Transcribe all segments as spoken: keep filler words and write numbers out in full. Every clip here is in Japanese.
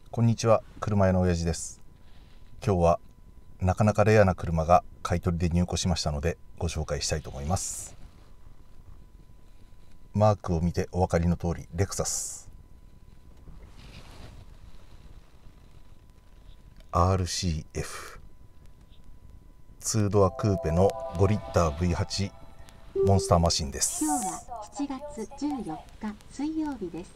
こんにちは、車屋の親父です。今日はなかなかレアな車が買い取りで入庫しましたのでご紹介したいと思います。マークを見てお分かりの通り、レクサス アールシーエフ ツードアクーペのごリッター ブイはち モンスターマシンです。 今日はしちがつじゅうよっか水曜日です。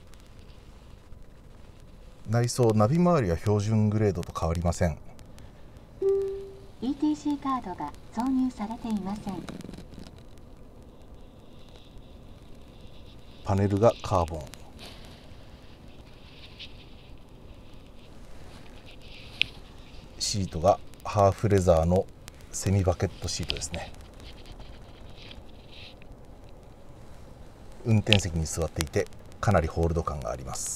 内装、ナビ周りは標準グレードと変わりません。 イーティーシー カードが挿入されていません。 パネルがカーボン、シートがハーフレザーのセミバケットシートですね。運転席に座っていてかなりホールド感があります。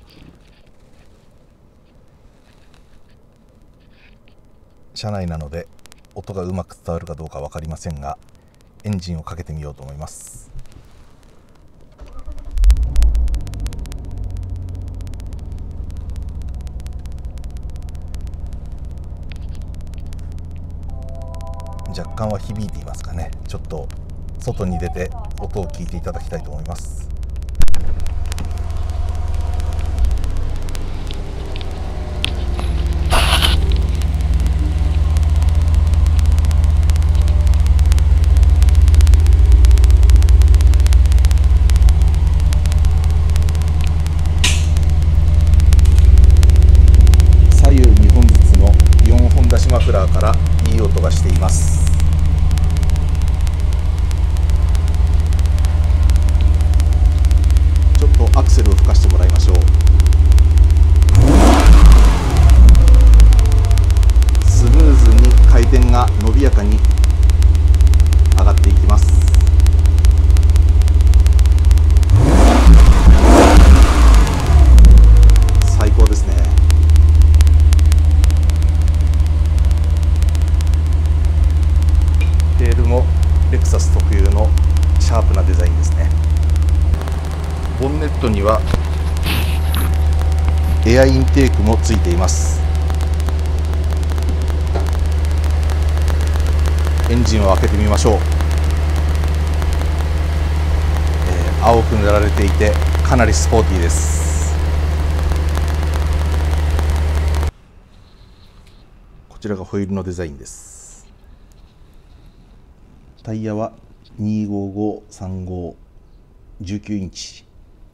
車内なので音がうまく伝わるかどうか分かりませんが、エンジンをかけてみようと思います。若干は響いていますかね。ちょっと外に出て音を聞いていただきたいと思います。マフラーからいい音がしています。ちょっとアクセルを吹かしてもらいましょう。スムーズに回転が伸びやかに上がっていきます。最高ですね。テールもレクサス特有のシャープなデザインですね。ボンネットにはエアインテークもついています。エンジンを開けてみましょう。えー、青く塗られていてかなりスポーティーです。こちらがホイールのデザインです。タイヤはにーごーごーさんごじゅうきゅうインチ。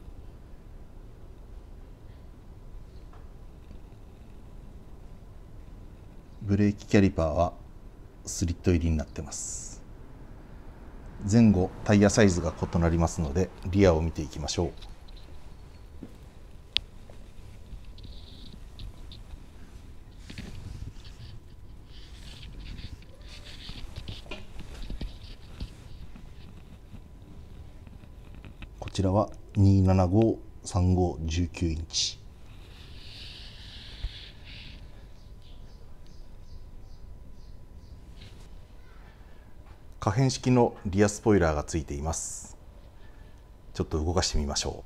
ブレーキキャリパーはスリット入りになってます。前後タイヤサイズが異なりますのでリアを見ていきましょう。こちらはにーななごーさんごじゅうきゅうインチ。可変式のリアスポイラーがついています。ちょっと動かしてみましょ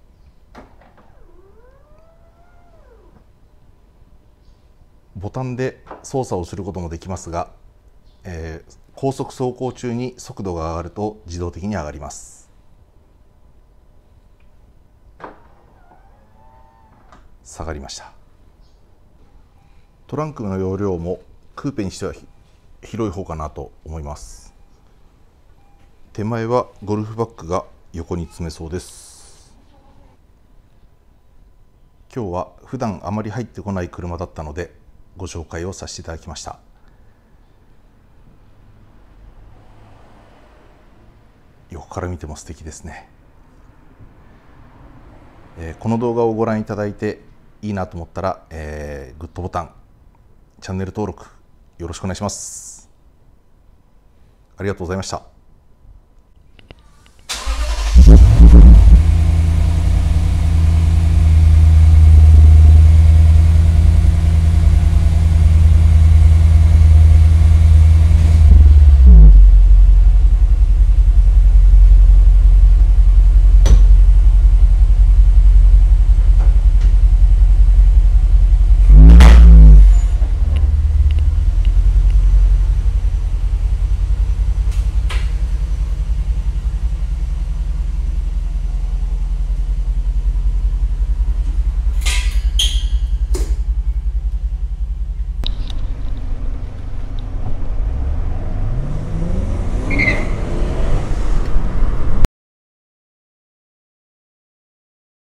う。ボタンで操作をすることもできますが、えー、高速走行中に速度が上がると自動的に上がります。下がりました。トランクの容量もクーペにしては広い方かなと思います。手前はゴルフバッグが横に詰めそうです。今日は普段あまり入ってこない車だったのでご紹介をさせていただきました。横から見ても素敵ですね。えー、この動画をご覧いただいていいなと思ったら、えー、グッドボタン、チャンネル登録よろしくお願いします。ありがとうございました。